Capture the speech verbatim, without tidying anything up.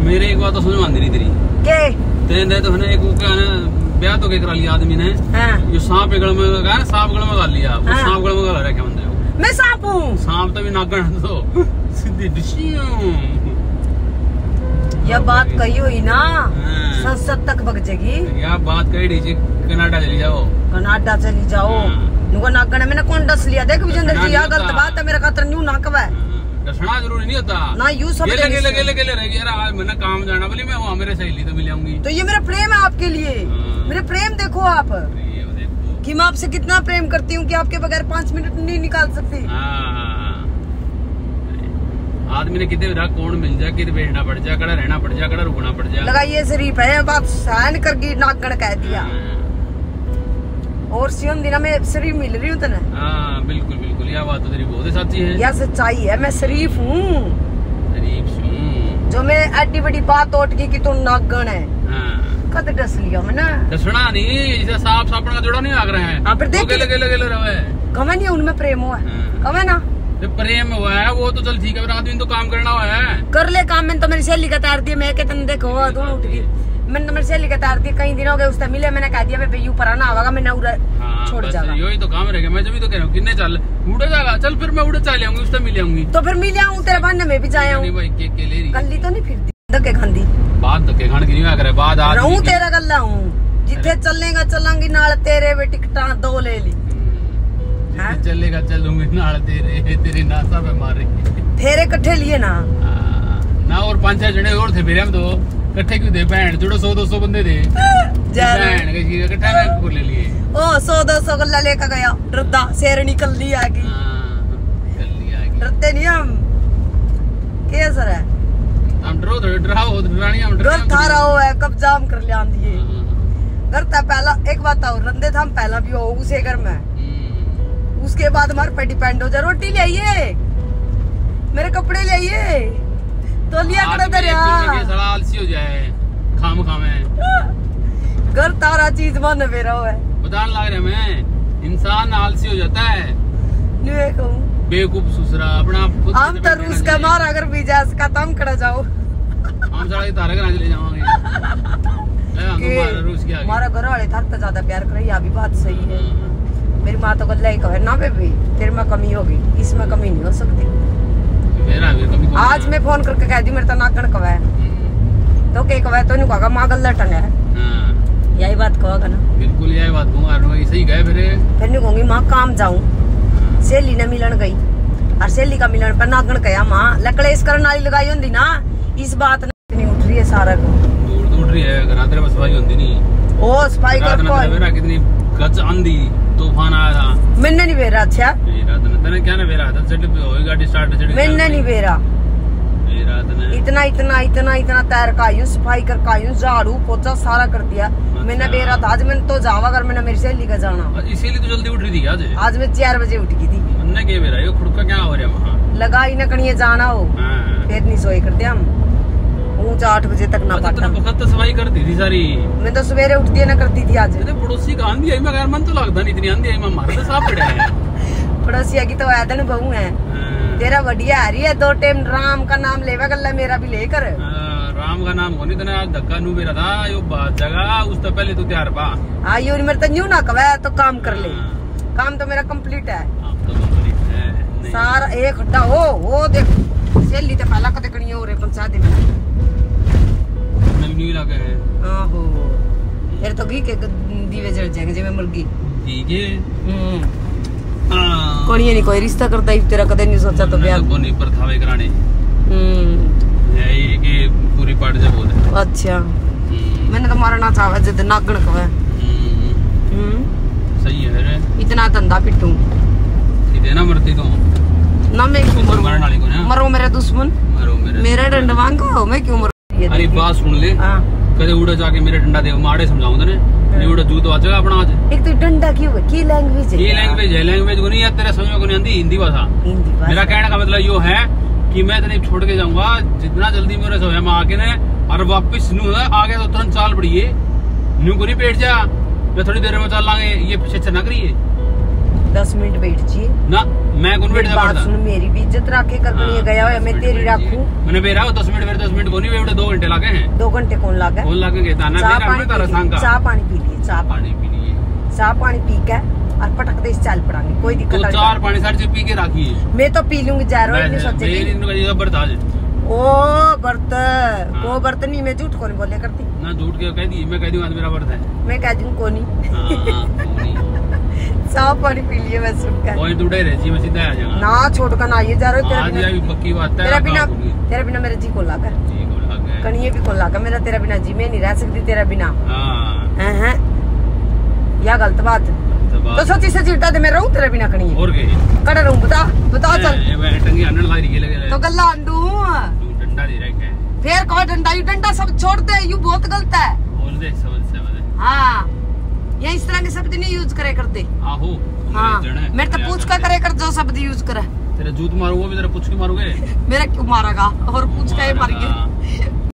मेरे एक बात तो समझ में आती नहीं तेरी के तेरे तो है एक वो क्या ना ब्याह तो के करा लिया आदमी ने जो सांप गल में गया ना सांप गल में कर लिया वो सांप गल में कर रहा क्या बंदे को मैं सांप हूँ सांप तो भी नागण तो सीधी डिशियों यह बात कही हुई ना संसद तक बग जाएगी। यह बात कही डी कनाडा चली जाओ कनाडा चली जाओ नुको नागण मैंने कौन डस लिया देख विजेंद्र जी यह गलत बात है मेरा खातर न्यू ना कब है डसना जरूरी नहीं होता ना यू सब गेले गेले गेले गेले रहेगी यार आज मैंने काम जाना बोली मैं वहाँ मेरे सहेली तो मिल आऊंगी तो ये मेरा प्रेम है आपके लिए मेरे प्रेम देखो आप कि मैं आपसे कितना प्रेम करती हूँ कि आपके बगैर पाँच मिनट नहीं निकाल सकती। आदमी ने कितने विधा कौन मिल जाए कितने बैठना पड़ जाए कड़ा रहना पड़ जाए कड़ा रुकना पड़ जाए लगाइए शरीफ है बात सहन करके नागण कह दिया और सियम दिना में शरीफ मिल रही हूँ तेने। हाँ बिल्कुल बिल्कुल यह बात तो तेरी बहुत सच्ची है यह सच्चाई है मैं शरीफ हूँ शरीफ हूँ जो मैं एडी बड़ी बात उठ गई कि तू नागण है कद डस लिया मैंने डसना नहीं जैसे सांप सापड़ का जोड़ा नहीं आग रहे हैं हाँ फिर देख गेले गेले गेले रहे कमे नहीं उनमें प्रेम हुआ कमे ना प्रेम हुआ है वो तो चल ठीक है आदमी तो काम करना हुआ है कर ले काम मैंने तो मेरी सहेली का तार दिया मैं कहते देखो तू उठ गई मैंने तो मेरी सहेली का तार दिया कई दिन हो गए उससे मिले मैंने कह दिया भाई ऊपर आना होगा मैं उड़ा छोड़ जाऊंगा यही तो काम रहेगा मैं जब तो कह रहा हूँ किन्ने चल उड़े जाएगा चल फिर मैं उड़े चले आऊंगी उससे मिले आऊंगी तो फिर मिले आऊँ तेरे बहाने में भी जाए कल्ली तो नहीं फिरती धक्के खांदी बात धक्के खाने की नहीं आकर बाद रहूं तेरा गल्ला हूँ जिथे चलेगा चलांगी नाल तेरे वे टिकटा दो ले ली चलेगा चलूंगी नाल तेरे तेरी नासा पे मार रही फेरे कट्ठे लिए ना ना और पांच छह जने और थे मेरे हम तो कट्ठे क्यों दे भैन जोड़ो सौ दो सौ बंदे थे भैन का इकट्ठा में कर ले लिए ओ सौ दो सौ गल्ला लेकर गया डरदा शेरनी कल्ली आ गई कल्ली आ गई डरते नहीं हम क्या सर है हम डरो डराओ डरानी हम डर थारा हो है कब जाम कर लिया दिए घर था पहला एक बात और रंदे था हम पहला भी हो उसे घर में उसके बाद हमारे पे डिपेंड हो जाए रोटी ले आइए मेरे कपड़े ले आइए तो लिया कर दरिया आलसी हो जाए खाम खामे घर तारा चीज बन मेरा है बताने लग रहे मैं इंसान आलसी हो जाता है बेवकूफ सुसरा अपना हम तो रूस का मार अगर बीजा इसका तम कड़ा जाओ हम सारा तारा के चले जावांगे रूस की हमारा घर वाले था तो ज्यादा प्यार कर अभी बात सही है मेरी माँ तो गल्ला ही कहे ना बेबी तेरे में कमी होगी इसमें कमी नहीं हो सकती मेरा भी कमी आज मैं फोन करके कह दी मेरे तो नागण कवा है तो के कवा तो नहीं कहा माँ गल्ला टंग है यही बात कहोगा ना बिल्कुल यही बात कहूँ सही गए फिर फिर नहीं कहूंगी माँ काम जाऊँ सहेली ने मिलन गई और सहेली का मिलन पर नागण कहा माँ लकड़ेस करने वाली लगाई होंगी ना इस बात नहीं उठ रही है सारा को उठ रही है रात में सफाई होती नहीं ओ सफाई कर मेरा कितनी गज आंधी तूफान आया था मैंने नहीं बेरा अच्छा तेने क्या ना बेरा था चढ़ पे गाड़ी स्टार्ट चढ़ मैंने नहीं बेरा इतना इतना इतना इतना तैर का आयु सफाई कर का आयु झाड़ू पोछा सारा कर दिया मैंने बेरा था आज मैंने तो जावा अगर मैंने मेरी सहेली का जाना इसीलिए तो जल्दी उठ रही थी आज आज मैं चार बजे उठ गई थी मैंने क्या बेरा ये खुद का क्या हो रहा वहाँ लगा ही न कहीं जाना हो फिर नहीं सोए करते हम ऊंचा आठ बजे तक ना पाता वक्त तो सफाई करती थी सारी मैं तो सवेरे उठती है ना करती थी आज पड़ोसी का आंधी आई मगर मन तो लगता नहीं इतनी आंधी आई मारे तो साफ पड़ा है पड़ोसिया की तो आदन बहू है तेरा बढ़िया आ रही है दो टाइम राम का नाम लेवा गल्ला मेरा भी लेकर राम का नाम होनी तो आज धक्का नू मेरा था यो बात जगह उस तो पहले तो तैयार पा हाँ यो मेरे तो न्यू ना कवा तो काम कर ले काम तो मेरा कंप्लीट है सारा एक हड्डा हो वो देख सहेली तो पहला कदे कणी हो रे पंचायत में नहीं लगे है आहो फिर तो घी के दीवे जल जाएंगे जब मुर्गी ठीक है हम्म कोई नहीं कोई रिश्ता करता ही तेरा कदे नहीं सोचा तो ब्याह को नहीं पर थावे कराने हम्म यही कि पूरी पार्ट जब बोले अच्छा मैंने तो मारना चाहा जद नागण कवे हम्म सही है रे इतना धंधा पिटूं सीधे ना मरती तो ना मैं क्यों मरूं मरने वाली को ना मरो मेरे दुश्मन मरो मेरे मेरा डंडा मांगो मैं क्यों मरूं अरे बात सुन ले कदे उड़ा जाके मेरे डंडा दे माड़े समझाऊं तने नहीं उड़ा जूत वाचेगा अपना आज एक तो डंडा क्यों है की लैंग्वेज है ये लैंग्वेज है लैंग्वेज को नहीं यार तेरे समझ में को नहीं आती हिंदी भाषा हिंदी भाषा मेरा कहने का मतलब यो है कि मैं तेरे छोड़ के जाऊंगा जितना जल्दी मेरे सोया में आके ने और वापस नू आगे तो तुरंत चाल पड़िए नू को नहीं बैठ जा मैं थोड़ी देर में चल लांगे ये पीछे चना करिए दस मिनट बैठ जी ना मैं कौन बैठ जा सुन मेरी भी इज्जत रखे कर गया है मैं तेरी रखूं मैंने बेरा दस मिनट फिर दस मिनट को नहीं बैठे दो घंटे घंटे लगे हैं? दो घंटे कौन लगे? कौन लगे? दाना चाह पानी पी लिए, चाह पानी पी लिए, चाह पानी पी के और पटक दे चाल पड़ांगे, कोई दिक्कत नहीं। तो चार पानी साढ़े से पी के रखिए। मैं तो पी लूंगी जरूर, नहीं सोचेगी। ओ बर्त वो बर्त नहीं, मैं झूठ को नहीं बोले करती ना, झूठ के कह दी, मैं कह दूं आज मेरा बर्त है, मैं कह दूं को नहीं। चाह पानी पी लिए मैं सुनकर कोई टूटे रह जी, मैं सीधा आ जाऊंगा ना, छोड़ कर ना ये जा रहे तेरा बिना, आज पक्की बात है, तेरा बिना तेरा बिना मेरे जी को लागा, जी को लागा कनिए भी को लागा मेरा, तेरा बिना जी मैं नहीं रह सकती तेरा बिना। हां हैं या गलत बात तो सच्ची सच्ची डा दे मैं रहूं तेरे बिना कनिए और के कड़ा रहूं, बता बता चल ये मैं टंगी आनन लग रही है तो गल्ला अंडू डंडा दे रहा है, फिर कोई डंडा यू डंडा सब छोड़ दे, यू बहुत गलत है, बोल दे समझ से समझ। हां ये इस तरह के शब्द नहीं यूज करे करते। आहो हां मेरे तो पूछ का करे कर जो शब्द यूज करे, तेरा जूत मारूंगा भी, तेरा पूछ के मारूंगे, मेरा क्यों मारेगा और पूछ का ही मारेंगे।